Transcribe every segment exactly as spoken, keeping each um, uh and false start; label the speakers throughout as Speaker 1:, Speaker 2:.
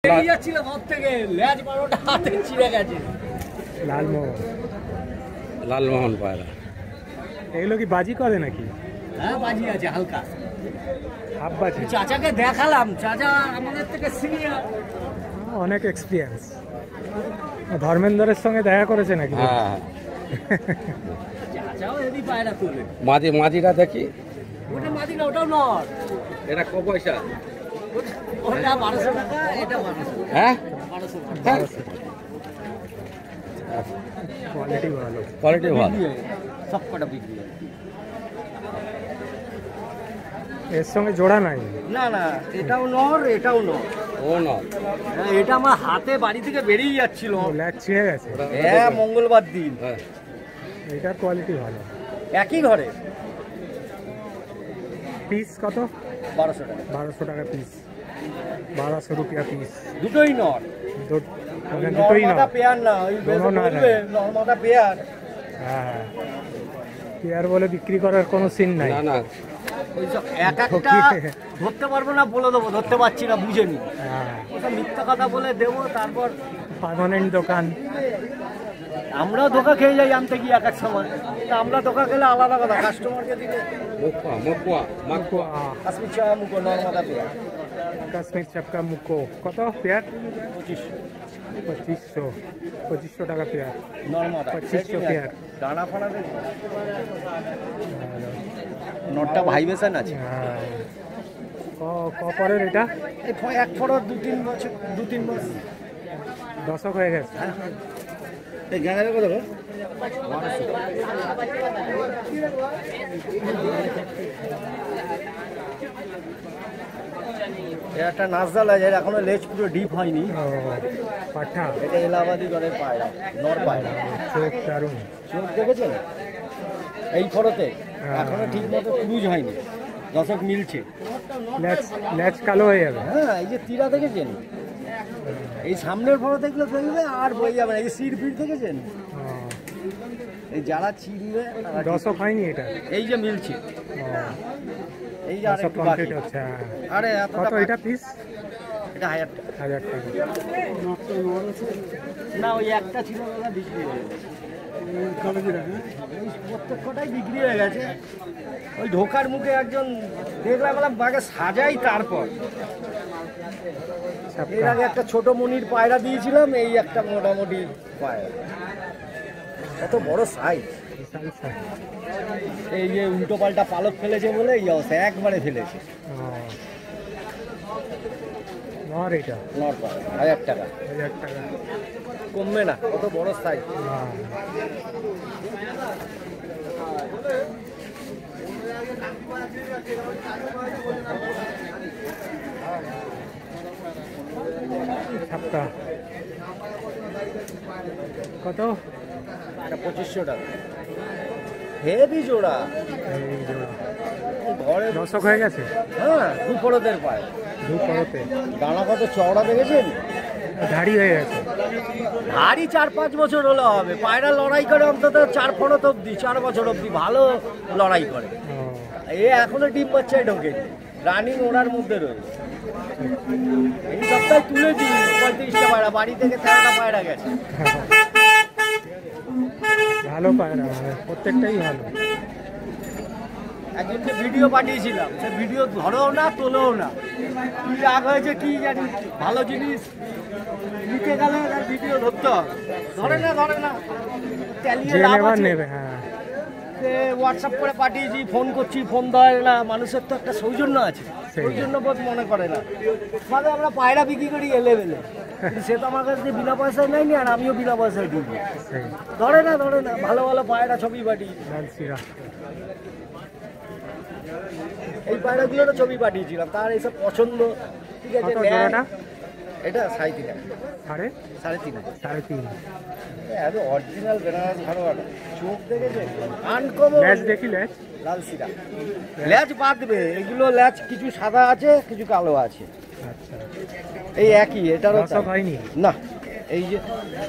Speaker 1: লালমোহন
Speaker 2: লালমোহন পায়রা
Speaker 1: এগুলো কি বাজি করে নাকি?
Speaker 3: হ্যাঁ বাজি আছে হালকা
Speaker 1: হাফ বাজি।
Speaker 3: চাচাকে দেখালাম, চাচা আমাদের থেকে সিনিয়র,
Speaker 1: অনেক এক্সপিরিয়েন্স। ধর্মেন্দ্রের সঙ্গে দেখা করেছে নাকি?
Speaker 2: হ্যাঁ
Speaker 3: চাচাও হেভি পায়রা তুলে।
Speaker 2: মাঝি মাঝিটা দেখি।
Speaker 3: ওটা মাঝি না, ওটাও নট।
Speaker 2: এটা কত পয়সা?
Speaker 3: ওটা বারোশো টাকা, এটা বারোশো।
Speaker 2: হ্যাঁ
Speaker 3: বারোশো টাকা।
Speaker 1: কোয়ালিটি ভালো,
Speaker 2: কোয়ালিটি ভালো,
Speaker 3: সব কটা বিক্রি হয়।
Speaker 1: এর সঙ্গে জোড়া নাই?
Speaker 3: না না, এটাও নর, এটাও নর।
Speaker 2: ও না,
Speaker 3: এটা আমার হাতে বাড়ি থেকে বেরিয়ে যাচ্ছিল,
Speaker 1: ল্যাচ ছিঁড়ে গেছে।
Speaker 3: হ্যাঁ মঙ্গলবার দিন।
Speaker 2: হ্যাঁ
Speaker 1: এটার কোয়ালিটি ভালো।
Speaker 3: একই ঘরে।
Speaker 1: পিস কত?
Speaker 3: বারোশো টাকা।
Speaker 1: বারোশো টাকা পিস, বারোশো রুপিয়া পিস।
Speaker 3: দুটোই নর,
Speaker 1: দুটোই না,
Speaker 3: নর্মাদা পেয়ার না, ওই নর্মাদা পেয়ার।
Speaker 1: হ্যাঁ পেয়ার বলে বিক্রি করার কোনো সিন নাই।
Speaker 2: না না,
Speaker 3: এক একটা ধরতে পারবো না, বলে দেবো ধরতে পারছি না, বুঝেনি। ওটা মিথ্যা কথা বলে দেবো, তারপর
Speaker 1: পার্মানেন্ট দোকান।
Speaker 3: আমরাও ধোকা খেয়ে যাই আনতে গিয়ে এক এক সময়। তা আমরা ধোকা খেলে আলাদা কথা, কাস্টমারকে দিলে
Speaker 2: মুকুয়া মুকুয়া মুকুয়া
Speaker 3: কাশ্মীর চাওয়া মুখো নর্মাদা পেয়ার।
Speaker 1: কাশ্মীর চাপকা মুখো কত পেয়ার?
Speaker 3: পঁচিশশো।
Speaker 1: পঁচিশশো পঁচিশশো টাকা পেয়ার,
Speaker 3: নর্মাদা
Speaker 1: পঁচিশশো পেয়ার।
Speaker 3: ডানা ফানা দেখি, নটটা ভাইবেশন আছে।
Speaker 1: হ্যাঁ কপরের এটা?
Speaker 3: এক ফোড়ো দু তিন বছর, দু তিন মাস
Speaker 1: দশক হয়ে গেছে।
Speaker 3: এই গ্যাংয়ের কত? একটা নাজদাল আছে, এখনো লেজ পুরো ডিপ হয়নি।
Speaker 1: পাঠা,
Speaker 3: এটা এলাহাবাদি করে পায়রা, নর পায়রা।
Speaker 1: চোখ দারুণ।
Speaker 3: চোখ দেখেছেন এই ফটোতে? এখনো ঠিক মতো ক্রুজ হয়নি, দশক মিলছে।
Speaker 1: ল্যাচ ল্যাচ কালো হয়ে যাবে।
Speaker 3: হ্যাঁ এই যে তীরা দেখেছেন, এই সামনের ফটো দেখলে দেখবে আর বই যাবে না। এই যে সিট ফিট দেখেছেন, এই যারা চিনবে।
Speaker 1: দশক হয়নি এটা?
Speaker 3: এই যে মিলছে, এই যে আরেকটু বাকি হচ্ছে। আরে
Speaker 1: কত এটা পিস?
Speaker 3: এটা হাজার টাকা।
Speaker 1: হাজার টাকা
Speaker 3: না, ওই একটা ছিল দাদা, বিক্রি হয়ে গেছে। প্রত্যেকটাই বিক্রি হয়ে গেছে। ওই ঢোকার মুখে একজন দেখলাম, বললাম বাঘে সাজাই, তারপর এর আগে একটা ছোট মনির পায়রা দিয়েছিলাম, এই একটা মোটামুটি পায়রা, এত বড় সাইজ। এই যে উল্টো পাল্টা পালক ফেলেছে বলে এই অবস্থা, একবারে ফেলেছে।
Speaker 1: নর এটা?
Speaker 3: নর পায়রা হাজার টাকা।
Speaker 1: হাজার টাকা
Speaker 3: কমবে না, কত বড় সাইজ।
Speaker 1: ছাপকা কত?
Speaker 3: এটা পঁচিশশো টাকা, হেভি জোড়া।
Speaker 1: এই জোড়া
Speaker 3: ঘরে
Speaker 1: দশক হয়ে গেছে।
Speaker 3: হ্যাঁ দু ফোড়তের পায়,
Speaker 1: দু পরতে।
Speaker 3: ডানা কত চওড়া দেখেছেন?
Speaker 1: ধাড়ি হয়ে গেছে।
Speaker 3: ধাড়ি চার পাঁচ বছর হলে হবে। পায়রা লড়াই করে অন্তত চার ফোড়ত অব্দি, চার বছর অব্দি ভালো লড়াই করে। এ এখনো ডিম বাচ্চায় ঢোকে, রানিং ওড়ার মধ্যে রয়েছে। এই সপ্তাহে তুলেছি পঁয়ত্রিশটা পায়রা, বাড়ি থেকে তেরোটা পায়রা গেছে।
Speaker 1: ভালো পায়রা, প্রত্যেকটাই ভালো।
Speaker 3: একজনকে ভিডিও পাঠিয়েছিলাম, সে ভিডিও ধরেও না, তোলেও না। কি রাগ হয়েছে কি জানি, ভালো জিনিস নিতে গেলে তার ভিডিও ধরতে হবে। ধরে না ধরে না চালিয়ে লাভ আছে।
Speaker 1: নেবে। হ্যাঁ
Speaker 3: হোয়াটসঅ্যাপ করে পাঠিয়েছি, ফোন করছি, ফোন ধরে না। মানুষের তো একটা সৌজন্য আছে, সৌজন্য বোধ মনে করে না। মানে আমরা পায়রা বিক্রি করি এলে বেলে, সে তো আমার কাছে বিনা পয়সায় নেয়নি, আর আমিও বিনা পয়সায় দিই। ধরে না ধরে না ভালো ভালো পায়রা ছবি পাঠিয়ে, এই পায়রাগুলোরও ছবি পাঠিয়েছিলাম, তার এইসব পছন্দ। ঠিক আছে, এটা সাড়ে তিন সাড়ে সাড়ে তিন সাড়ে তিন এত অরিজিনাল বেনারস ঘাড়োয়াটা। চোখ দেখেছে আনকমন। ল্যাচ দেখি, ল্যাচ লাল সিরা, ল্যাচ বাঁধবে। এগুলো ল্যাচ কিছু সাদা আছে, কিছু কালো আছে। আচ্ছা, এই একই। এটারও হয়নি না, এই যে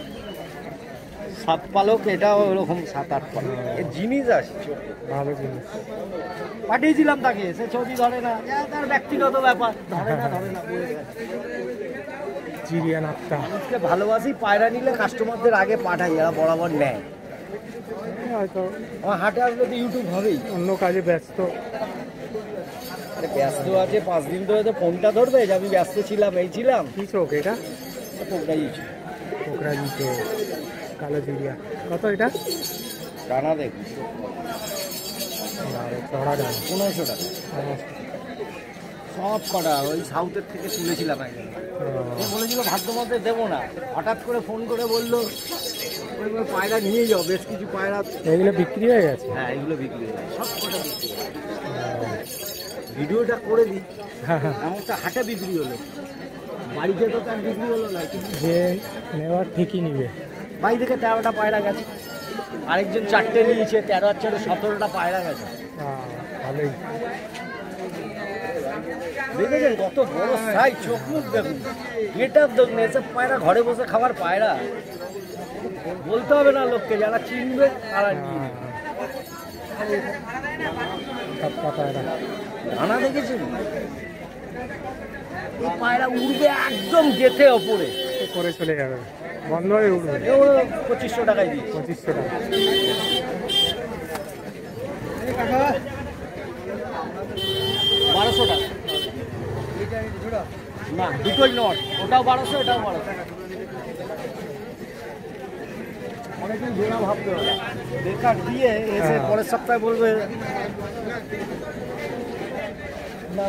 Speaker 3: সাত পালক, এটাও ওরকম সাত আট পালক। এর জিনিস আছে, ভালো জিনিস। পাঠিয়েছিলাম তাকে, সে ছবি ধরে না, তার ব্যক্তিগত ব্যাপার। ধরে না ধরে না
Speaker 1: জিরিয়ান আত্মা
Speaker 3: মানুষকে ভালোবাসি, পায়রা নিলে কাস্টমারদের আগে পাঠাই, এরা বরাবর নেয়।
Speaker 1: হয়তো
Speaker 3: আমার হাটে আসলে তো ইউটিউব হবেই।
Speaker 1: অন্য কাজে ব্যস্ত।
Speaker 3: আরে ব্যস্ত আছে, পাঁচ দিন ধরে তো ফোনটা ধরবে যে আমি ব্যস্ত ছিলাম, এই ছিলাম।
Speaker 1: কি চোখ এটা?
Speaker 3: পোকরাই ছিল।
Speaker 1: পোকরাজি চোখ, কালো জিরিয়া। কত এটা?
Speaker 3: ডানা দেখ,
Speaker 1: চড়া ডান
Speaker 3: পনেরোশো টাকা সব কটা। ওই সাউথের থেকে তুলেছিলাম একজন, ও বলেছিল ভাগ্য মতে দেবো না, হঠাৎ করে ফোন করে বললো ওই পায়রা নিয়ে যাও, বেশ কিছু পায়রা।
Speaker 1: এগুলো বিক্রি হয়ে গেছে?
Speaker 3: হ্যাঁ, এগুলো বিক্রি হয়ে যায়, সব কটা বিক্রি হয়ে যায়। ভিডিওটা করে দিই, এমনটা হাটে বিক্রি হলো, বাড়িতে তো তার বিক্রি হলো না, কিন্তু
Speaker 1: যে নেওয়ার ঠিকই নিবে।
Speaker 3: বাড়ি থেকে তেরোটা পায়রা গেছে, আরেকজন চারটে নিয়েছে, তেরো আর চারটে সতেরোটা পায়রা গেছে।
Speaker 1: ভালোই
Speaker 3: দেখেছেন কত বড় সাইজ, চোখ মুখ দেখুন, গেট আপ দেখুন। এসব পায়রা ঘরে বসে খাবার পায়রা, বলতে হবে না লোককে, যারা চিনবে তারা নিয়ে নেবে। ডানা দেখেছেন? এই পায়রা উড়বে একদম গেথে ওপরে,
Speaker 1: করে চলে যাবে, বন্ধ হয়ে উঠবে।
Speaker 3: এও পঁচিশশো টাকায় দিই।
Speaker 1: পঁচিশশো টাকা
Speaker 3: বারোশো টাকা না, দুটোই নট, ওটাও বারোশো, এটাও বারোশো। অনেকদিন জোড়া ভাবতে হবে, বেকার দিয়ে এসে পরের সপ্তাহে বলবে না।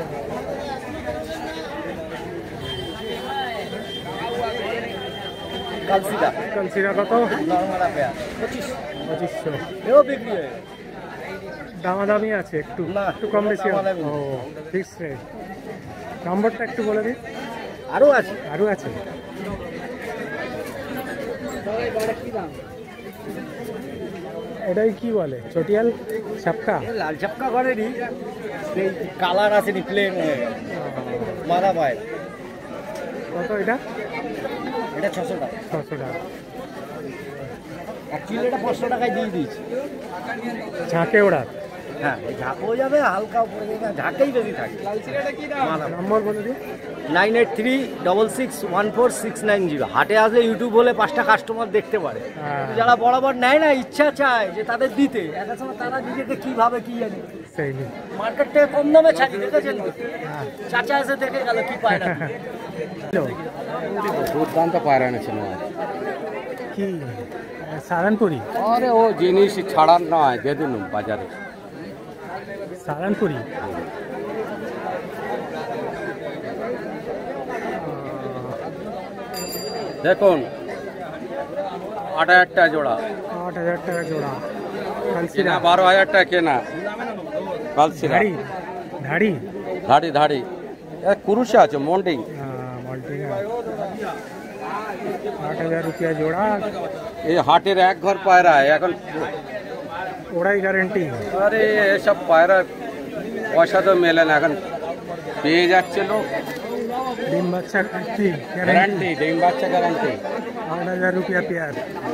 Speaker 3: কালসিটা
Speaker 1: কালসিরা কত?
Speaker 3: নর্মালা পেয়ার পঁচিশ
Speaker 1: পঁচিশশো।
Speaker 3: এও বিক্রি হয়ে গেছে।
Speaker 1: দামাদামি আছে একটু?
Speaker 3: না,
Speaker 1: একটু কম বেশি?
Speaker 3: দামাদামি
Speaker 1: ও ফিক্স রেট। নম্বরটা একটু বলে দিন।
Speaker 3: আরও আছে,
Speaker 1: আরও আছে। এটাই কি বলে? চটিয়াল ছাপকা?
Speaker 3: লাল চাপকা করেনি, সেই কালার আসেনি, প্লেন হয়ে গেছে। মারা পায়।
Speaker 1: কত এটা?
Speaker 3: এটা ছশো টাকা।
Speaker 1: ছশো টাকা।
Speaker 3: অ্যাকচুয়ালি এটা পাঁচশো টাকায় দিয়ে দিয়েছি।
Speaker 1: ঝাঁকে ওড়া?
Speaker 3: হ্যাঁ, ঝাঁকও যাবে, হালকা উপরে যাবে, ঝাঁকেই বেশি থাকে।
Speaker 1: নম্বর বলে দিন।
Speaker 3: Nine eight three double six one four six nine zero. হাটে আসলে ইউটিউব হলে পাঁচটা কাস্টমার দেখতে পারে। যারা বরাবর নেয় না, ইচ্ছা চায় যে তাদের দিতে, একটা সময় তারা নিজেকে কীভাবে কি জানি
Speaker 1: সেই
Speaker 3: মার্কেট থেকে কম দামে ছাড়ি, দেখেছেন তো? চাচা এসে দেখে গেল কি পায় না।
Speaker 2: দুর্দান্ত পায়রা এনেছিল
Speaker 1: কি সারানপুরি?
Speaker 2: আরে ও জিনিস ছাড়ার নয়, দিয়ে দিন বাজারে।
Speaker 1: সারানপুরি
Speaker 2: দেখুন, আট হাজার টাকা জোড়া।
Speaker 1: আট হাজার টাকা জোড়া।
Speaker 2: কেনা বারো হাজার টাকা কেনা। কালসিরা
Speaker 1: ধাড়ি ধাড়ি
Speaker 2: ধাড়ি ধাড়ি কুরুষে আছে, মন্ডিং
Speaker 1: মল্টিং। আট হাজার রুপিয়া জোড়া।
Speaker 2: এই হাটের এক ঘর পায়রা এখন
Speaker 1: ওরাই গ্যারেন্টি।
Speaker 2: আরে এসব পায়রা পয়সা তো মেলে না, এখন পেয়ে যাচ্ছে লোক।
Speaker 1: ডিম বাচ্চা গ্যারেন্টি?
Speaker 2: গ্যারান্টি, ডিম বাচ্চা গ্যারান্টি।
Speaker 1: আট হাজার রুপিয়া পেয়ার।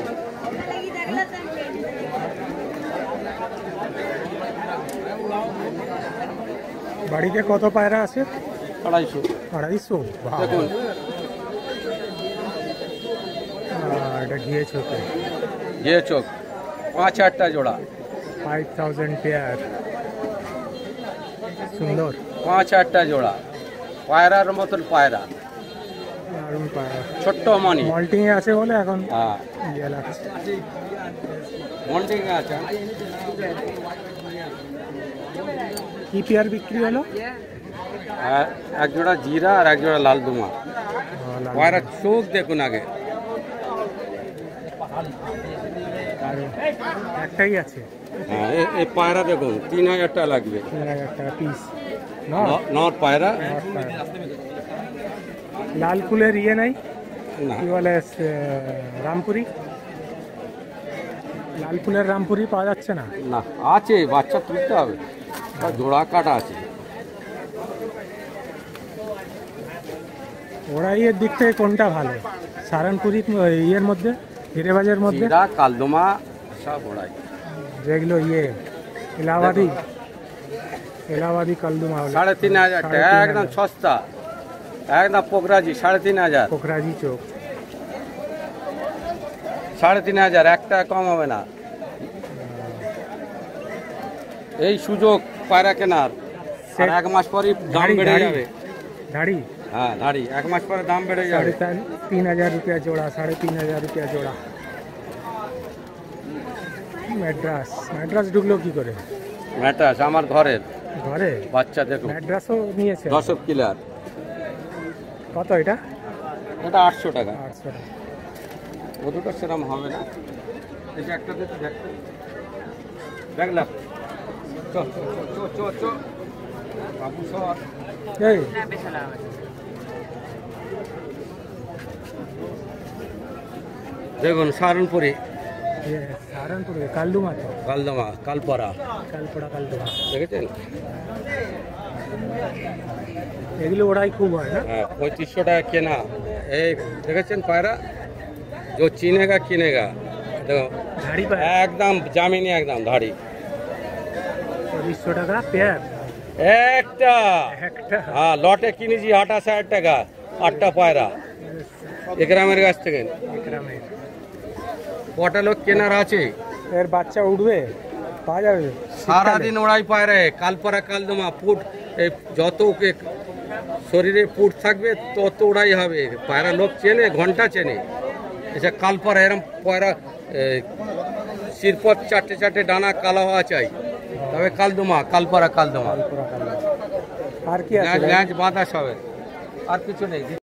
Speaker 1: বাড়িতে কত পায়রা আছে?
Speaker 2: আড়াইশো।
Speaker 1: আড়াইশো?
Speaker 2: দেখুন
Speaker 1: এটা ঘিয়ে চোখে।
Speaker 2: ঘিয়ে চোখ, পাঁচ হাজারটা জোড়া।
Speaker 1: Five thousand pair. সুন্দর।
Speaker 2: পাঁচ হাজারটা জোড়া, পায়রার মতন পায়রা,
Speaker 1: দারুণ পায়রা।
Speaker 2: ছোট্ট মনি।
Speaker 1: মল্টিং এ আছে বলে এখন
Speaker 2: হ্যাঁ,
Speaker 1: ইয়ে লাগছে।
Speaker 2: মল্টিং আছে।
Speaker 1: কি পেয়ার বিক্রি হলো?
Speaker 2: এক জোড়া জিরা আর এক জোড়া লাল দুমা। পায়রা চোখ দেখুন আগে।
Speaker 1: একটাই আছে?
Speaker 2: হ্যাঁ, এই পায়রা দেখুন, তিন হাজার টাকা লাগবে।
Speaker 1: তিন হাজার টাকা পিস
Speaker 2: নর পায়রা।
Speaker 1: লাল ফুলের ইয়ে নাই?
Speaker 2: না,
Speaker 1: কি বলে রামপুরি? লাল ফুলের রামপুরি পাওয়া যাচ্ছে না?
Speaker 2: না আছে, বাচ্চা তুলতে হবে, জোড়া কাটা আছে।
Speaker 1: ওরাই এর দিক থেকে কোনটা ভালো? সারানপুরি ইয়ের মধ্যে, হিরেবাজের মধ্যে?
Speaker 2: জিরা, কালদমা সব ওড়াই।
Speaker 1: যেগুলো ইয়ে এলাহাবাদি, এলাহাবাদি কালদমা
Speaker 2: সাড়ে তিন হাজার টাকা, একদম সস্তা। একদম পোকরাজি সাড়ে তিন হাজার
Speaker 1: পোকরাজি চোখ
Speaker 2: সাড়ে তিন হাজার একটা কম হবে না। এই সুযোগ পায়রা কেনার, আর এক মাস পরই দাম
Speaker 1: দাড়ি,
Speaker 2: বেড়ে
Speaker 1: দাড়ি।
Speaker 2: যাবে।
Speaker 1: দাড়ি
Speaker 2: হ্যাঁ ধাড়ি এক মাস পরে দাম বেড়ে যাবে।
Speaker 1: साढ़े तीन तीन हजार रुपया जोड़ा, साढ़े तीन हजार रुपया जोड़ा। ম্যাড্রাস ম্যাড্রাস ঢুকলো কি করে?
Speaker 2: ম্যাটাস আমার ঘরের
Speaker 1: ঘরে
Speaker 2: বাচ্চা দেখো,
Speaker 1: ম্যাড্রাসও নিয়েছে।
Speaker 2: দশক কিলার।
Speaker 1: কত এটা?
Speaker 2: এটা আটশো টাকা।
Speaker 1: আটশো টাকা।
Speaker 2: ও দুটো সেরকম হবে না। এই যে একটা দেখো, দেখ দেখলাম চ চ চ চ বাবু সর।
Speaker 1: এই
Speaker 2: দেখুন সাহারনপুরি
Speaker 1: ये सहारनपुर के कालदुमा तो
Speaker 2: কালদমা কালপরা
Speaker 1: কালপড়া কালদুমা
Speaker 2: দেখেছেন?
Speaker 1: এগুলো ওড়াই খুব হয় না?
Speaker 2: হ্যাঁ পঁয়ত্রিশশো টাকা কেনা। এই দেখেছেন পায়রা, जो চিনেগা কিনেগা। দেখো
Speaker 1: ধাড়ি পায়
Speaker 2: একদম জামিনি, একদম ধাড়ি।
Speaker 1: চল্লিশশো টাকা পেয়ার
Speaker 2: একটা
Speaker 1: একটা।
Speaker 2: হ্যাঁ লটে কিনেছি আঠাশ হাজার টাকা, আটটা পায়রা এ গ্রামের কাছ থেকে।
Speaker 1: গ্রামে
Speaker 2: কটা লোক কেনার আছে?
Speaker 1: এর বাচ্চা উঠবে, পাওয়া যাবে
Speaker 2: সারাদিন ওড়াই পায়রা, কালপাড়া কালদমা পুট। এই যত ওকে শরীরে পুট থাকবে তত ওড়াই হবে। পায়রা লোক চেনে, ঘন্টা চেনে। এসে কালপাড়া এরম পায়রা শিরপথ চারটে চারটে ডানা কালো হওয়া চাই, তবে কালদমা কালপাড়া কালদমা।
Speaker 1: কালপড়া কালদুমা। আর কি আছে?
Speaker 2: ল্যাঁচ বাঁধা সবের, আর কিছু নেই।